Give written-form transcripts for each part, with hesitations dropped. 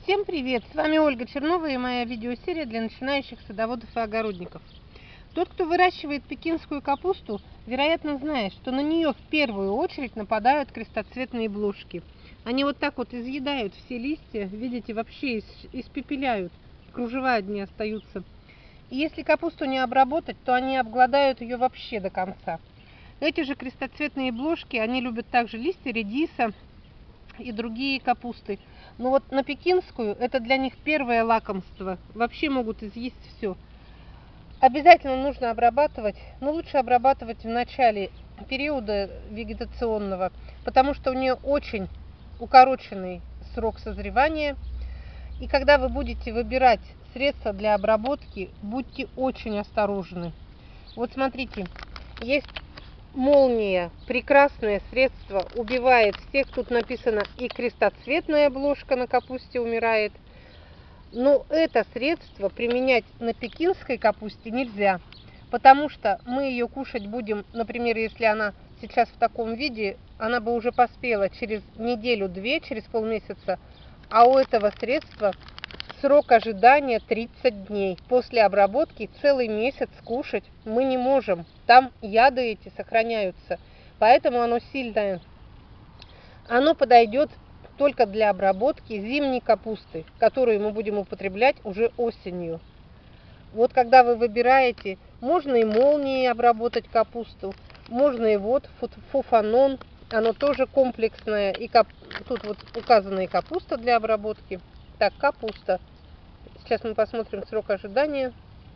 Всем привет! С вами Ольга Чернова и моя видеосерия для начинающих садоводов и огородников. Тот, кто выращивает пекинскую капусту, вероятно знает, что на нее в первую очередь нападают крестоцветные блошки. Они вот так вот изъедают все листья, видите, вообще испепеляют, кружева одни остаются. И если капусту не обработать, то они обгладают ее вообще до конца. Эти же крестоцветные блошки, они любят также листья редиса и другие капусты. Но вот на пекинскую это для них первое лакомство. Вообще могут изъесть все. Обязательно нужно обрабатывать, но лучше обрабатывать в начале периода вегетационного, потому что у нее очень укороченный срок созревания. И когда вы будете выбирать средства для обработки, будьте очень осторожны. Вот смотрите, есть молния, прекрасное средство, убивает всех. Тут написано и крестоцветная блошка на капусте умирает. Но это средство применять на пекинской капусте нельзя, потому что мы ее кушать будем, например, если она сейчас в таком виде, она бы уже поспела через неделю-две, через полмесяца, а у этого средства срок ожидания 30 дней. После обработки целый месяц кушать мы не можем. Там яды эти сохраняются. Поэтому оно сильное. Оно подойдет только для обработки зимней капусты, которую мы будем употреблять уже осенью. Вот когда вы выбираете, можно и молнией обработать капусту, можно и вот фуфанон. Оно тоже комплексное. И тут вот указана и капуста для обработки. Так, капуста. Сейчас мы посмотрим срок ожидания.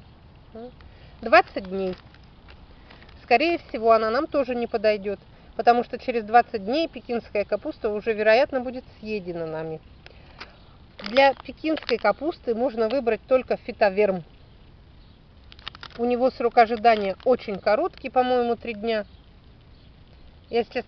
20 дней. Скорее всего, она нам тоже не подойдет, потому что через 20 дней пекинская капуста уже, вероятно, будет съедена нами. Для пекинской капусты можно выбрать только фитоверм. У него срок ожидания очень короткий, по-моему, 3 дня. Я сейчас...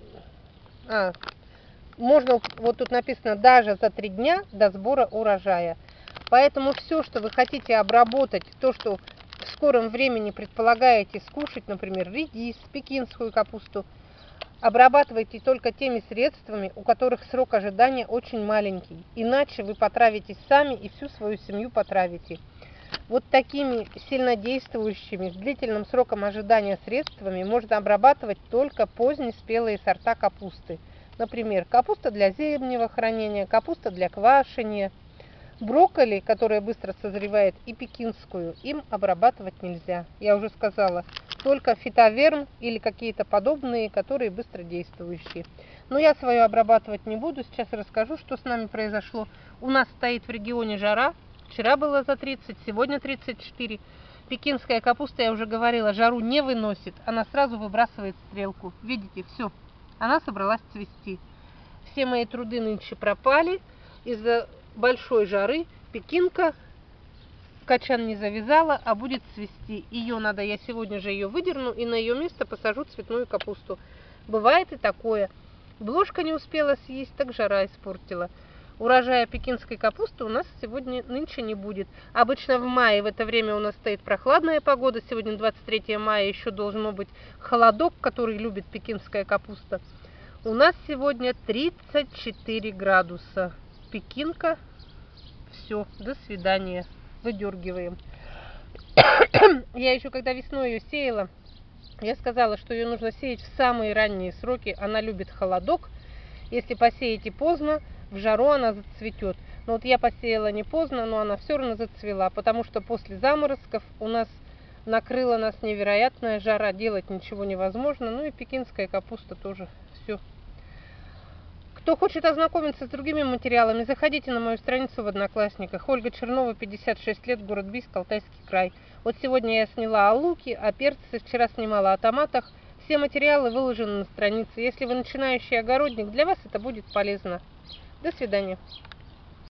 Можно, вот тут написано, даже за 3 дня до сбора урожая. Поэтому все, что вы хотите обработать, то, что в скором времени предполагаете скушать, например, редис, пекинскую капусту, обрабатывайте только теми средствами, у которых срок ожидания очень маленький. Иначе вы потравитесь сами и всю свою семью потравите. Вот такими сильнодействующими, с длительным сроком ожидания средствами можно обрабатывать только позднеспелые сорта капусты. Например, капуста для зимнего хранения, капуста для квашения. Брокколи, которая быстро созревает, и пекинскую им обрабатывать нельзя. Я уже сказала, только фитоверм или какие-то подобные, которые быстродействующие. Но я свою обрабатывать не буду. Сейчас расскажу, что с нами произошло. У нас стоит в регионе жара. Вчера было за 30, сегодня 34. Пекинская капуста, я уже говорила, жару не выносит. Она сразу выбрасывает стрелку. Видите, все. Она собралась цвести. Все мои труды нынче пропали из-за большой жары. Пекинка качан не завязала, а будет цвести. Я сегодня же ее выдерну и на ее место посажу цветную капусту. Бывает и такое. Блошка не успела съесть, так жара испортила. Урожая пекинской капусты у нас нынче не будет. Обычно в мае в это время у нас стоит прохладная погода. Сегодня 23 мая, еще должно быть холодок, который любит пекинская капуста. У нас сегодня 34 градуса. Пекинка. Все, до свидания. Выдергиваем. Я еще когда весной ее сеяла, я сказала, что ее нужно сеять в самые ранние сроки. Она любит холодок. Если посеете поздно, в жару она зацветет. Но вот я посеяла не поздно, но она все равно зацвела, потому что после заморозков у нас накрыла нас невероятная жара. Делать ничего невозможно. Ну и пекинская капуста тоже все. Кто хочет ознакомиться с другими материалами, заходите на мою страницу в Одноклассниках. Ольга Чернова, 56 лет, город Бийск, Алтайский край. Вот сегодня я сняла о луке, о перце, вчера снимала о томатах. Все материалы выложены на странице. Если вы начинающий огородник, для вас это будет полезно. До свидания.